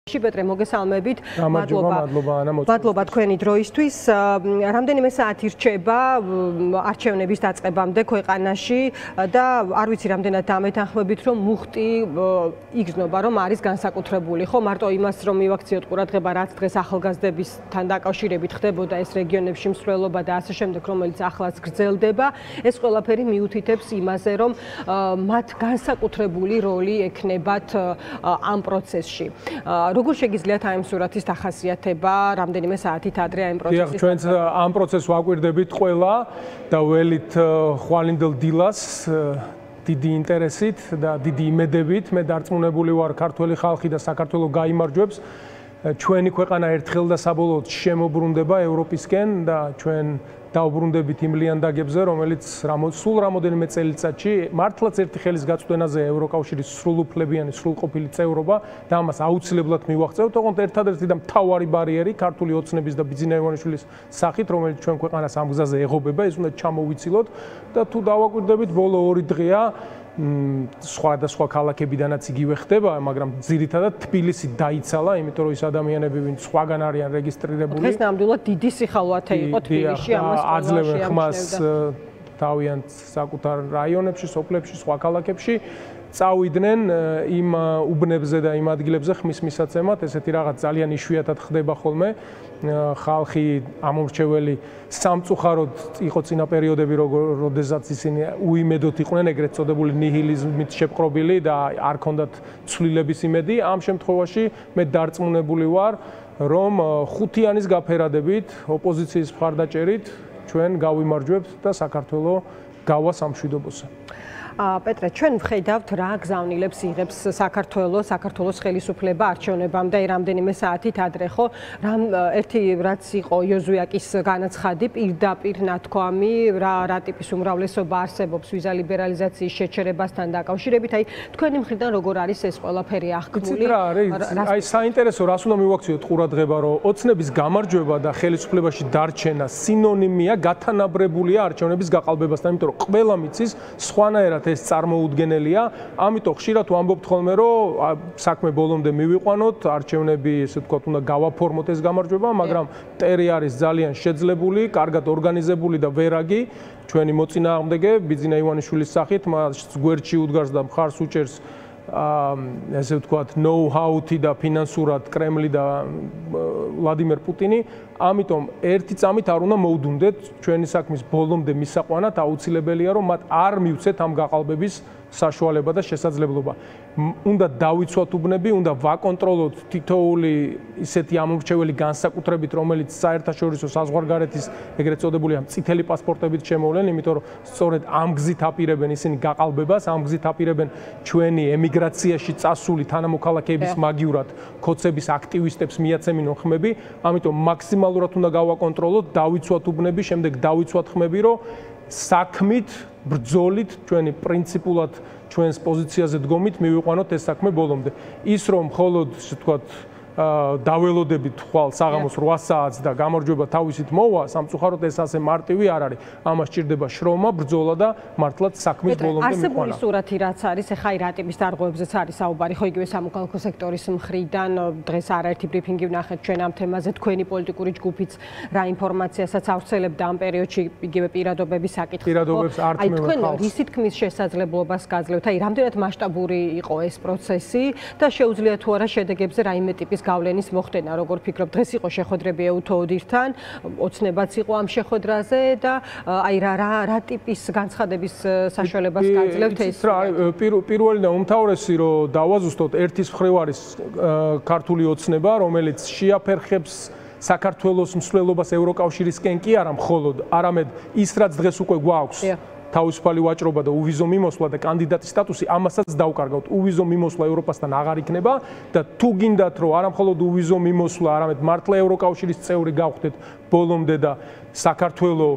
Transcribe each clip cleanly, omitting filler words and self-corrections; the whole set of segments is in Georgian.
Პეტრე, მოგესალმებით. მადლობა თქვენი დროისთვის. რამდენიმე საათი რჩება არჩევნების დაწყებამდე ქვეყანაში და არ ვიცი რამდენად დამეთანხმებით, რომ მუხტი იგრძნობა, რომ არის განსაკუთრებული. ხო, მარტო იმას რომ მივაქციოთ ყურადღება, რაც დღეს ახალგაზრდებთან დაკავშირებით ხდებოდა ეს რეგიონებში მსვლელობა და ასე შემდეგ, რომელიც ახლაც გრძელდება, ეს ყველაფერი მიუთითებს იმაზე, რომ მათ განსაკუთრებული როლი ექნებათ ამ პროცესში. Როგორ შეგიძლიათ აი ამ სურათის დახასიათება რამდენიმე საათით ადრე აი ამ პროცესის? ჩვენც ამ პროცესს ვაკვირდებით ყველა და ველით ხვალინდელ დილას დიდი ინტერესით და დიდი იმედებით. მე დარწმუნებული ვარ, ქართველი ხალხი და საქართველო გაიმარჯვებს. ჩვენი ქვეყანა ერთხელ და საბოლოოდ შემოbrunდება ევროპისკენ და ჩვენ დავბრუნდებით იმ ლიანდაგებზე, რომელიც სულ რამოდენიმე წელიწადში მართლაც ერთი ხელის გაწვდენაზე ევროკავშირის სრულუფლებიანი, სრულყოფილი წევრობა და ამას აუცილებლად მივაღწევთ. ოღონდ ერთადერთი და მთავარი ბარიერი ქართული ოცნების და ბიძინა ივანიშვილის სახით, რომელიც ჩვენ ქვეყანას ამ გზაზე ეღობება, ეს უნდა ჩამოვიცილოთ და თუ დავაკვირდებით, ბოლო 2 დღეა სხვადასხვა ქალაქებიდანაც იგივე ხდება, მაგრამ ძირითადად თბილისი დაიცალა, იმიტომ რომ ის ადამიანები, ვინც სხვაგან არიან რეგისტრირებული. დღეს ნამდვილად დიდი სიხალვათე იყო თბილისში, ამას აძლევენ ხმას თავიანთ საკუთარ რაიონებში, სოფლებში, სხვა ქალაქებში. წავიდნენ იმ უბნებზე და იმ ადგილებზე ხმის მისაცემად, ესეთი რაღაც ძალიან იშვიათად ხდება ხოლმე. ხალხი ამომრჩეველი სამწუხაროდ იყო წინა პერიოდები, როდესაც ისინი უიმედოდ იყვნენ, ეგრეთ წოდებული ნიჰილიზმით შეპყრობილი და არ ჰქონდათ ცვლილების იმედი. ამ შემთხვევაში მე დარწმუნებული ვარ, რომ ხუთიანის გაფერადებით, ოპოზიციის მხარდაჭერით ჩვენ გავიმარჯვებთ და საქართველო გავა სამშვიდობოზე. პეტრე, ჩვენ ვხედავთ რა გზავნილებს იღებს საქართველოს ხელისუფლება არჩევნებამდე რამდენიმე საათით ადრე, ხო? ერთი რაც იყო იოზუაკის განაცხადი, პირდაპირ ნათქვამი, რა ტიპის უმრავლესობა არსებობს ვიზა ლიბერალიზაციის შეჩერებასთან დაკავშირებით, აი თქვენი მხრიდან როგორ არის ეს ყველაფერი აღქმული? აი საინტერესო, რას უნდა მივაქციოთ ყურადღება, რომ ოცნების გამარჯვება და ხელისუფლებაში დარჩენა სინონიმია გათანაბრებულია არჩევნების გაყალბებასთან, იმიტომ რომ ყველა მიცის სხვანაირად ეს წარმოუდგენელია, ამიტომ ხშირად ვამბობთ ხოლმე, რომ საქმე ბოლომდე მივიყვანოთ, არჩევნები, ესე ვთქვათ, უნდა გავაფორმოთ ეს გამარჯვება, მაგრამ ტერი არის ძალიან შეძლებული, კარგად ორგანიზებული და ვერაგი. ჩვენი მოწინააღმდეგე ბიძინა ივანიშვილის სახით მას გვერდში უდგარს და მხარს უჭერს ესე ვთქვათ, ნოუ-ჰაუთი და ფინანსურად კრემლი და ვლადიმერ პუტინი. ამიტომ ერთი წამით არ უნდა მოვდუნდეთ ჩვენი საქმის ბოლომდე მისაყვანად, აუცილებელია რომ მათ არ მივცეთ ამ გაყალბების საშუალება და შესაძლებლობა. უნდა დავიცვათ უბნები, უნდა ვაკონტროლოთ თითოეული ისეთი ამომრჩეველი განსაკუთრებით, რომელიც საერთაშორისო საზღვარგარეთის ეგრეთ წოდებული ამ წითელი პასპორტებით შემოვლენ, იმიტომ რომ სწორედ ამ გზით აპირებენ ისინი გაყალბებას, ამ გზით აპირებენ ჩვენი ემიგრაციაში წასული თანამოქალაქეების მაგივრად ქოცების აქტივისტებს მიაცემინონ ხმები, ამიტომ მაქსიმალურად უნდა გავაკონტროლოთ, დავიცვათ უბნები, შემდეგ დავიცვათ ხმები, რომ საქმით, ბრძოლით, ჩვენი პრინციპულად ჩვენს პოზიციაზე დგომით მივიყვანოთ ეს საქმე ბოლომდე. ის რომ მხოლოდ, ასე ვთქვათ, დაველოდებით ხვალ საღამოს 8 საათს და გამარჯვება თავისით მოვა, სამწუხაროდ ეს ასე მარტივი არ არის. ამას სჭირდება შრომა, ბრძოლა და მართლაც საქმის ბოლომდე მივიყვანა. არსებული სურათი რაც არის, ეხა აი რა ტიპის დარღვევებზეც არის საუბარი, ხო იგივე სამოქალაქო სექტორის მხრიდან დღეს არაერთი ბრიფინგი ვნახეთ ჩვენ ამ თემაზე, თქვენი პოლიტიკური ჯგუფიც რა ინფორმაციასაც ავრცელებდა ამ პერიოდში იგივე პირადობების საკითხი. პირადობებს არ თმევენ ხალხს. აი თქვენ რისი თქმის შესაძლებლობას გაძლევთ? აი რამდენად მასშტაბური იყო ეს პროცესი და შეუძლია თუ არა შედეგებზე რაიმე ტიპის გავლენის მოხდენა, როგორ ფიქრობ, დღეს იყო შეხვედრები EUTOODIR-თან, ოცნებაც იყო ამ შეხვედრაზე და აი რა ტიპის განცხადების საშუალებას გაძლევთ ეს? პირველი და უმთავრესი რომ დავაზუსტოთ, ერთის მხრივ არის ქართული ოცნება, რომელიც შეაფერხებს საქართველოს მსვლელობას ევროკავშირისკენ კი არა მხოლოდ, არამედ ის რაც დღეს უკვე გვაქვს. თავისუფალი ვაჭრობა და უვიზო მიმოსვლა და კანდიდატის სტატუსი, ამასაც დავკარგავთ. უვიზო მიმოსვლა ევროპასთან აღარ იქნება და თუ გინდათ რომ არა მხოლოდ უვიზო მიმოსვლა, არამედ მართლა ევროკავშირის წევრი გავხდეთ ბოლომდე და საქართველო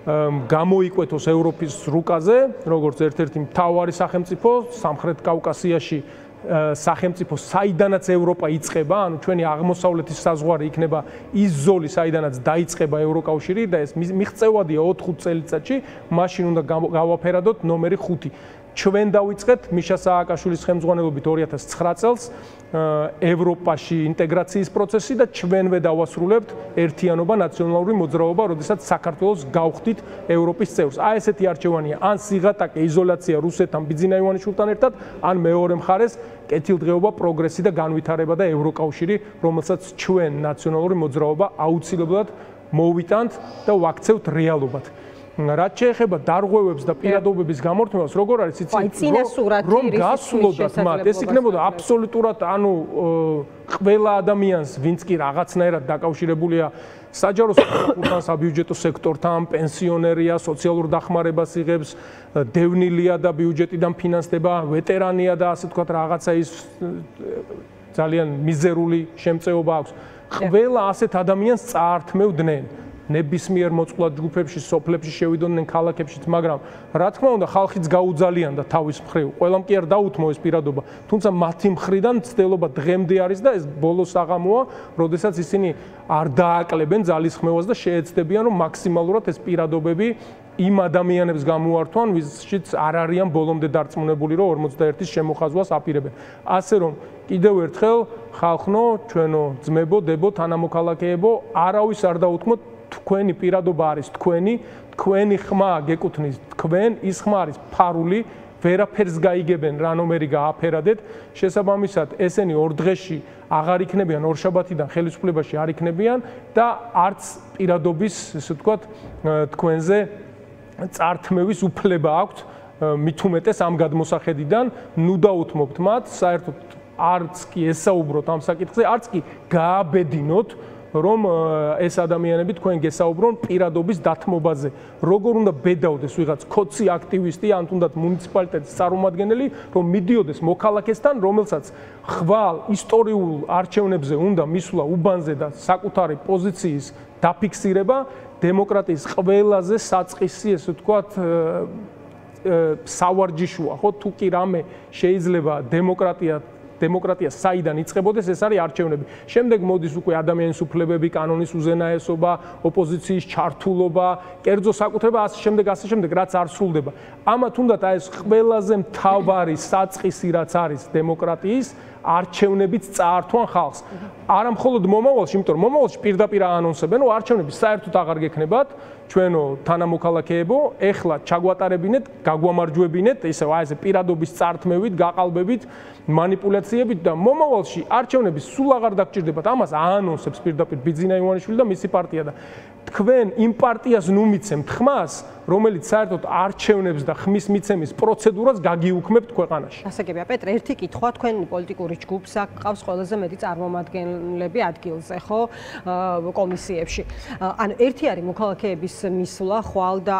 გამოიკვეთოს ევროპის რუკაზე, როგორც ერთ-ერთი მთავარი სახელმწიფო სამხრეთ კავკასიაში სახელმწიფო, საიდანაც ევროპა იწყება, ანუ ჩვენი აღმოსავლეთის საზღვარი იქნება ის ზოლი, საიდანაც დაიწყება ევროკავშირი და ეს მიღწევადია 4-5 წელიწადში, მაშინ უნდა გავაფერადოთ ნომერი 5. ჩვენ დავიწყეთ მიშა სააკაშვილის ხელმძღვანელობით 2009 წელს ევროპაში ინტეგრაციის პროცესი და ჩვენვე დავასრულებთ ერთიანობა ნაციონალური მოძრაობა, როდესაც საქართველოს გავხდით ევროპის წევრს. აი ესეთი არჩევანია, ან სიღატაკე იზოლაცია რუსეთთან, ბიძინა ივანიშვილთან ერთად, ან მეორე მხარეს კეთილდღეობა, პროგრესი და განვითარება და ევროკავშირი, რომელსაც ჩვენ ნაციონალური მოძრაობა აუცილებლად მოვიტანთ და ვაქცევთ რეალობად. რაც შეეხება დარღვევებს და პირადობების გამორთმევას, როგორ არის იცი, რომ გასულოდათ მათ, ეს იქნებოდა აბსოლუტურად, ანუ ყველა ადამიანს, ვინც კი რაღაცნაირად დაკავშირებულია საჯარო სტრუქტურთან, საბიუჯეტო სექტორთან, პენსიონერია, სოციალურ დახმარებას იღებს, დევნილია და ბიუჯეტიდან ფინანსდება, ვეტერანია და ასე ვთქვათ, რაღაცა ის ძალიან მიზერული შემწეობა აქვს. ყველა ასეთ ადამიანს წაართმევდნენ ნებისმიერ მოწყვლად ჯგუფებში, სოფლებში შევიდოდნენ ქალაქებშიც, მაგრამ რა თქმა უნდა, ხალხიც გაუძალიანდა თავის მხრივ. ყველამ კი არ დაუთმო ეს პირადობა, თუმცა მათი მხრიდან ცდელობა დღემდე არის და ეს ბოლო საღამოა, როდესაც ისინი არ დააკლებენ ძალისხმევას და შეეცდებიან, რომ მაქსიმალურად ეს პირადობები იმ ადამიანებს გამოართვან, ვისშიც არ არიან ბოლომდე დარწმუნებული, რომ 41-ის შემოხაზვას აპირებენ. ასე რომ კიდევ ერთხელ ხალხნო, ჩვენო ძმებო, დებო, თანამოქალაქეებო, არავის არ დაუთმოთ, თქვენი პირადობა არის თქვენი ხმა გეკუთვნის თქვენ, ის ხმა არის ფარული, ვერაფერს გაიგებენ, რანომერი გააფერადეთ. შესაბამისად, ესენი ორ დღეში აღარ იქნებიან, ორ შაბათიდან ხელისუფლებაში არ იქნებიან და არც პირადობის, ესე ვთქვათ, თქვენზე წართმევის უფლება აქვთ, მით უმეტეს ამ გადმოსახედიდან, ნუ დაუთმობთ მათ, საერთოდ არც კი ესაუბროთ ამ საკითხზე, არც კი გააბედინოთ, რომ ეს ადამიანები თქვენ გესაუბრონ პირადობის დათმობაზე. როგორ უნდა ბედავდეს ვიღაც ქოცი აქტივისტი, ან თუნდაც მუნიციპალიტეტის წარმომადგენელი, რომ მიდიოდეს მოქალაქესთან, რომელსაც ხვალ ისტორიულ არჩევნებზე უნდა მისვლა უბანზე და საკუთარი პოზიციის დაფიქსირება, დემოკრატიის ყველაზე საწყისი, ესე ვთქვათ, სავარჯიშოა, ხო? თუ კი რამე შეიძლება დემოკრატია საიდან იწყებოდეს, ეს არის არჩევნები. შემდეგ მოდის უკვე ადამიანის უფლებები, კანონის უზენაესობა, ოპოზიციის ჩართულობა, კერძო საკუთრება, ასე შემდეგ, რაც არ სრულდება. ამათ უნდა ეს ყველაზე მთავარი საწყისი, რაც არის დემოკრატიის, არჩევნებიც წაართვან ხალხს. არა მხოლოდ მომავალში, იმიტომ რომ მომავალში პირდაპირ აანონსებენ, რომ არჩევნები საერთოდ აღარ გექნებათ, ჩვენო თანამოქალაქეებო, ეხლა ჩაგვატარებინეთ, გაგვამარჯვებინეთ, ისევ აი ესე პირადობის წართმევით, გაყალბებით, манипуляციებით და მომავალში არჩევნები სულ აღარ დაგჭირდებათ. ამას აანონსებს პირდაპირ ბიძინა ივანიშვილი და მისი პარტია და თქვენ იმ პარტიას ნუ მიცემთ ხმას, რომელიც საერთოდ არჩევნებს და ხმის მიცემის პროცედურას გაგიუქმებთ ქვეყანაში. ასაგებია პეტრე, ერთი კითხვა, თქვენ პოლიტიკური ჯგუფს აქ ყავს ყველაზე მეტი წარმომადგენლები ადგილზე, ხო, კომისიებში. ანუ ერთი არის მოქალაქეების მისვლა, ხვალ და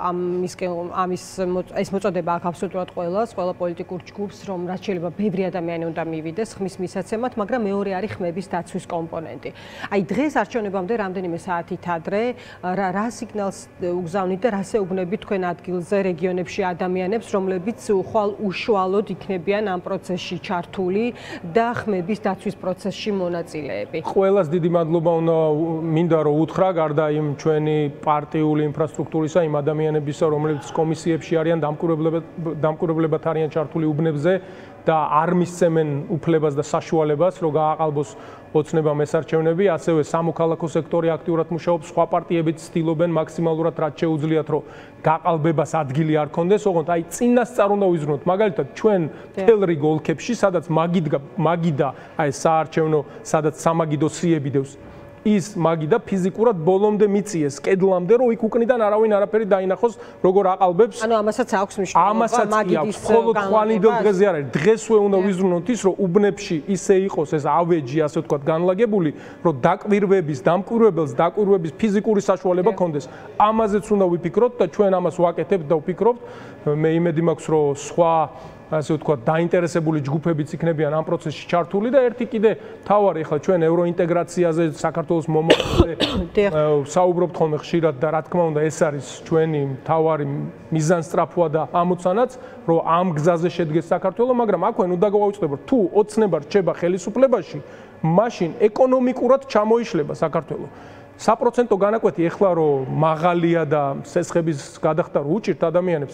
ეს მოწოდება აქვს აბსოლუტურად ყველა პოლიტიკურ ჯგუფს, რომ რაც შეიძლება ბევრი ადამიანი უნდა მივიდეს ხმის მისაცემად, მაგრამ მეორე არის ხმების დაცვის კომპონენტი. აი დღეს არჩევნებამდე რამდენიმე საათით ადრე რა სიგნალს უგზავნით და რას ეუბნებით თქვენ ადგილზე რეგიონებში ადამიანებს, რომლებიც ხვალ უშუალოდ იქნებიან ამ პროცესში ჩართული და ხმების დაცვის პროცესში მონაწილეები? ყველას დიდი მადლობა მინდა რომ უთხრა, გარდა იმ ჩვენი პარტიული ინფრასტრუქტურისა, იმ ადამიანებისა, რომლებიც კომისიებში არიან, დამკვირვებლებად არიან ჩართული უბნებზე და არ მისცემენ უფლებას და საშუალებას, რომ გააყალბოს ოცნებამ ეს არჩევნები, ასევე სამოქალაქო სექტორი აქტიურად მუშაობს, სხვა პარტიებიც ცდილობენ მაქსიმალურად რაც შეუძლიათ, რომ გაყალბებას ადგილი არ კონდეს, ოღონდ აი წინასწარ უნდა ვიზრუნოთ, მაგალითად ჩვენ თელ რიგ ოლქებში, სადაც მაგიდა, აი საარჩევნო, სადაც სამაგიდო სიები დევს, ის მაგიდა ფიზიკურად ბოლომდე მიწიეს, კედლამდე, რომ იქ უკნიდან არავინ არაფერი დაინახოს, როგორ აყალბებს. ანუ ამასაც აქვს მნიშვნელობა მაგიდის მხოლოდ ხვალინდელ დღეზე არ არის. დღესვე უნდა ვიზრუნოთ ის, რომ უბნებში ისე იყოს ეს ავეჯი, ასე ვთქვათ, განლაგებული, რომ დამკვირვებელს დაკვირვების ფიზიკური საშუალება კონდეს. ამაზეც უნდა ვიფიქროთ და ჩვენ ამას ვაკეთებთ და ვფიქრობთ. მე იმედი მაქვს, რომ სხვა ასე ვთქვათ, დაინტერესებული ჯგუფებიც იქნებიან ამ პროცესში ჩართული და ერთი კიდე თავარი, ახლა ჩვენ ევროინტეგრაციაზე, საქართველოს მომავალზე საუბრობთ ხოლმე ხშირად და რა თქმა უნდა, ეს არის ჩვენი თავარი მიზანსწრაფვა და ამოცანაც, რომ ამ გზაზე შედგეს საქართველო, მაგრამ აქვე უნდა გავაუწყდეთ, თუ ოცნება რჩება ხელისუფლებაში, მაშინ ეკონომიკურად ჩამოიშლება საქართველო. საპროცენტო განაკვეთი ეხლა რომ მაღალია და სესხების გადახდა რო უჭირთ ადამიანებს,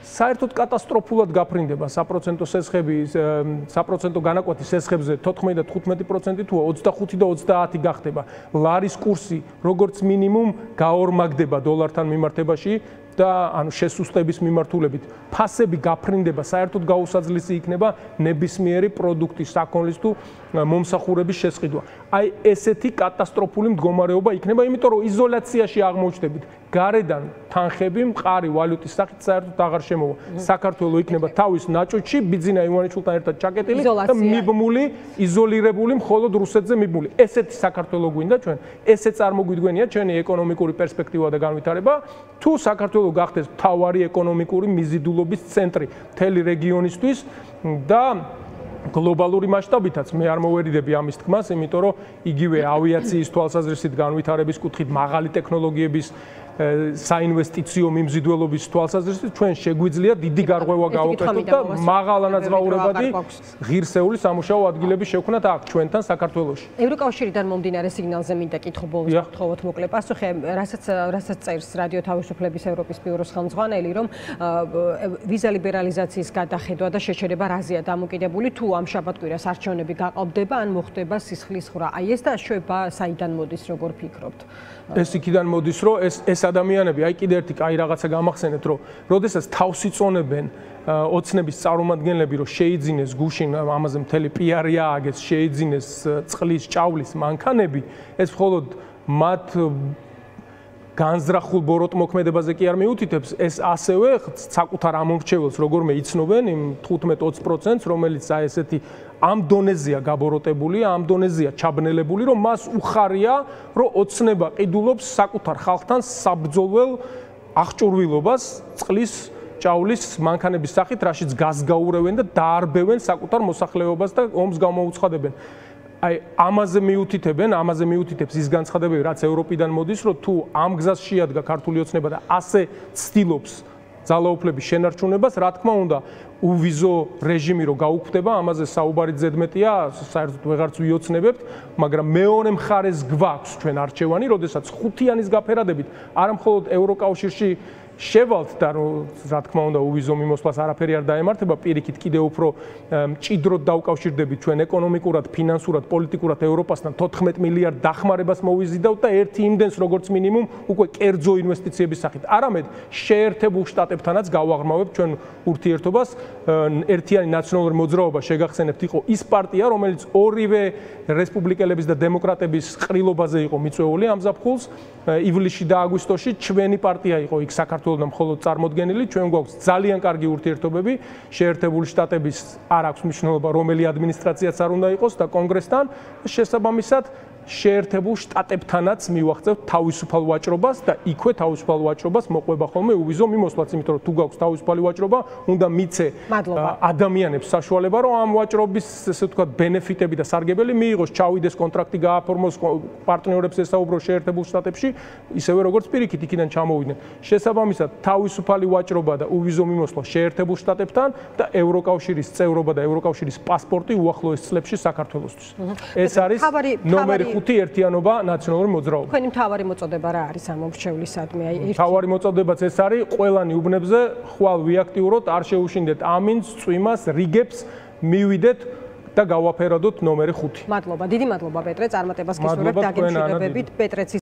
საერთოდ კატასტროფულად გაფრინდება საპროცენტო სესხები, საპროცენტო განაკვეთის სესხებზე 14 და 15% თუა 25 და 30 გახდება. ლარის კურსი როგორც მინიმუმ გაორმაგდება დოლართან მიმართებაში და ანუ შესუსტების მიმართულებით ფასები გაფრინდება, საერთოდ გაუსაძლისი იქნება ნებისმიერი პროდუქტის, საქონლის თუ მომსახურების შესყიდვა. აი ესეთი კატასტროფული მდგომარეობა იქნება, იმიტომ რომ იზოლაციაში აღმოჩნდებით. გარედან თანხები მყარი ვალუტის სახით საერთოდ აღარ შემოვა. საქართველოს იქნება თავის ნაჭუჭში, ბიძინა ივანიშვილთან ერთად ჩაკეტილი და მიბმული, იზოლირებული მხოლოდ რუსეთზე მიბმული. ესეთი საქართველოს გვინდა ჩვენ, ესე წარმოგვიდგენია ჩვენი ეკონომიკური პერსპექტივა და განვითარება, თუ საქართველოს გახდეს მთავარი ეკონომიკური მიზიდულობის ცენტრი მთელი რეგიონისთვის და გლობალური მასშტაბითაც მე არ მოვერიდები ამის თქმას, იმიტომ რომ იგივე ავიაციის თვალსაზრისით განვითარების კუთხით მაღალი ტექნოლოგიების საინვესტიციო მიმზიდველობის თვალსაზრისით ჩვენ შეგვიძლია დიდი გარღვევა გავაკეთოთ და მაღალანაზღაურებადი ღირსეული სამუშაო ადგილების შექმნათ აქ ჩვენთან საქართველოში. ევროკავშირიდან მომდინარე სიგნალზე მინდა კითხო ბოლოს გთხოვოთ მოკლე პასუხი, რასაც წერს რადიო თავისუფლების ევროპის ბიუროს ხელმძღვანელი, რომ ვიზა ლიბერალიზაციის გადახედვა და შეჩერება რაზეა დამოკიდებული, თუ ამ შაბათ-კვირას არჩევნები გაყალბდება ან მოხდება სისხლის ხრა. აი ეს დაშვება საიდან მოდის, როგორ ფიქრობთ? ეს იქიდან მოდის, რომ ეს ადამიანები, აი კიდე ერთი კაი რაღაცა გამახსენეთ, რომ როდესაც თავს იწონებენ ოცნების წარმომადგენლები, რომ შეიძინეს გუშინ ამაზე მთელი პიარი ააგეს, შეიძინეს წყლის, ჭავლის მანქანები, ეს მხოლოდ მათ განზრახულ ბოროტმოქმედებაზე კი არ მიუთითებს, ეს ასევე საკუთარ ამორჩეველს როგორმე იცნობენ იმ 15-20%-ს, რომელიც აი ესეთი ამ დონეზეა გაბოროტებული, ამ დონეზეა ჩაბნელებული, რომ მას უხარია, რომ ოცნება ყიდულობს საკუთარ ხალხთან საბრძოლველ აღჭურვილობას წყლის ჭავლის მანქანების სახით, რაშიც გაზს გაურევენ და დაარბევენ საკუთარ მოსახლეობას და ომს გამოუცხადებენ. აი ამაზე მიუთითებს ის განცხადებები, რაც ევროპიდან მოდის, რომ თუ ამ გზას შეადგა ქართული ოცნება და ასე ცდილობს ძალაუფლების შენარჩუნებას, რა თქმა უნდა, უვიზო რეჟიმი რო გაუქმდება, ამაზე საუბარი ზედმეტია, საერთოდ ვეღარც ვიოცნებებთ, მაგრამ მეორე მხარეს გვაქვს ჩვენ არჩევანი, როდესაც ხუთიანის გაფერადებით არა მხოლოდ ევროკავშირში შევალთ და რა თქმა უნდა უვიზო მიმოსვლას არაფერი არ დაემართება, პირიქით კიდევ უფრო მჭიდროდ დავკავშირდებით ჩვენ ეკონომიკურად, ფინანსურად, პოლიტიკურად ევროპასთან 14 მილიარდ დახმარებას მოვიზიდავთ და ერთი იმდენს როგორც მინიმუმ უკვე კერძო ინვესტიციების სახით. არამედ შეერთებულ შტატებთანაც გავაღრმავებთ ჩვენ ურთიერთობას. ერთიანი ნაციონალური მოძრაობა შეგახსენებთ იყო ის პარტია, რომელიც ორივე რესპუბლიკელების და დემოკრატების ყრილობაზე იყო მიწვეული ამ ზაფხულს. ივლისში და აგვისტოში ჩვენი პარტია იყო იქ საქართველოსთან მხოლოდ წარმოდგენილი, ჩვენ გვაქვს ძალიან კარგი ურთიერთობები შეერთებული შტატების არ აქვს მნიშვნელობა რომელი ადმინისტრაციაც არ უნდა იყოს და კონგრესთან შესაბამისად შეერთებულ შტატებთანაც მივახცევთ თავისუფალ ვაჭრობას და იქვე თავისუფალ ვაჭრობას მოყვება ხოლმე უვიზო მიმოსვლაც, იმიტომ რომ თუ გაქვს თავისუფალი ვაჭრობა, უნდა მიცე ადამიანებს საშუალება, რომ ამ ვაჭრობის ესე ვთქვათ ბენეფიტები და სარგებელი მიიღოს, ჩავიდეს კონტრაქტი, გააფორმოს, პარტნიორებს ესაუბრო შეერთებულ შტატებში, ისევე როგორც პირიქით იქიდან ჩამოვიდნენ. შესაბამისად, თავისუფალი ვაჭრობა და უვიზო მიმოსვლა შეერთებულ შტატებთან და ევროკავშირის წევრობა და ევროკავშირის პასპორტი უახლოეს წლებში საქართველოსთვის. ეს არის ნომერი 5 ერთიანობა ნაციონალური მოძრაობა. თქვენი მთავარი მოწოდება რა არის ამ მომრჩევლისადმი? მთავარი მოწოდებაც ეს არის, ყველანი უბნებზე ხვალ ვიაქტიუროთ, არ შეუშინდეთ ამინს, წვიმას, რიგებს, მივიდეთ და გავაფერადოთ ნომერი 5. მადლობა, დიდი მადლობა პეტრე, წარმატებას გისურვებთ, დაგემშვიდობებით პეტრეც